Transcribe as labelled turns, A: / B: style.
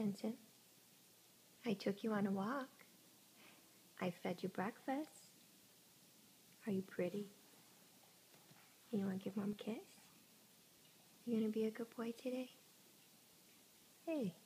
A: Benson. I took you on a walk. I fed you breakfast. Are you pretty? You want to give Mom a kiss? You gonna be a good boy today? Hey.